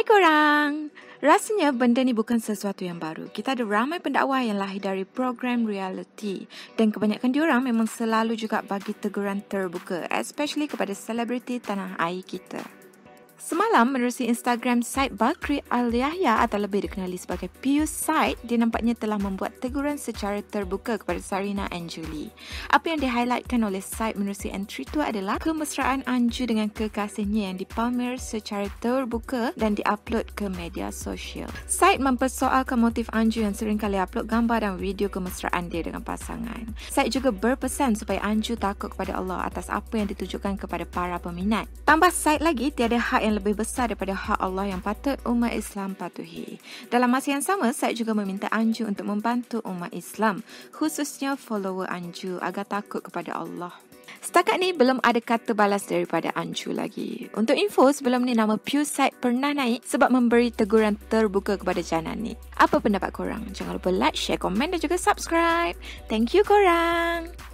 Hai korang! Rasanya benda ni bukan sesuatu yang baru. Kita ada ramai pendakwah yang lahir dari program reality. Dan kebanyakan diorang memang selalu juga bagi teguran terbuka, especially kepada selebriti tanah air kita. Semalam, menerusi Instagram Said Bakri Al-Yahya atau lebih dikenali sebagai Pius Said, dia nampaknya telah membuat teguran secara terbuka kepada Sarina and Julie. Apa yang di-highlightkan oleh Said menerusi entry itu adalah kemesraan Anju dengan kekasihnya yang dipamer secara terbuka dan diupload ke media sosial. Said mempersoalkan motif Anju yang sering kali upload gambar dan video kemesraan dia dengan pasangan. Said juga berpesan supaya Anju takut kepada Allah atas apa yang ditujukan kepada para peminat. Tambah Said lagi, tiada hak yang lebih besar daripada hak Allah yang patut umat Islam patuhi. Dalam masa yang sama, Said juga meminta Anju untuk membantu umat Islam, khususnya follower Anju agar takut kepada Allah. Setakat ni belum ada kata balas daripada Anju lagi. Untuk info, sebelum ni nama Pius Said pernah naik sebab memberi teguran terbuka kepada Janan ni. Apa pendapat korang? Jangan lupa like, share, komen dan juga subscribe. Thank you korang.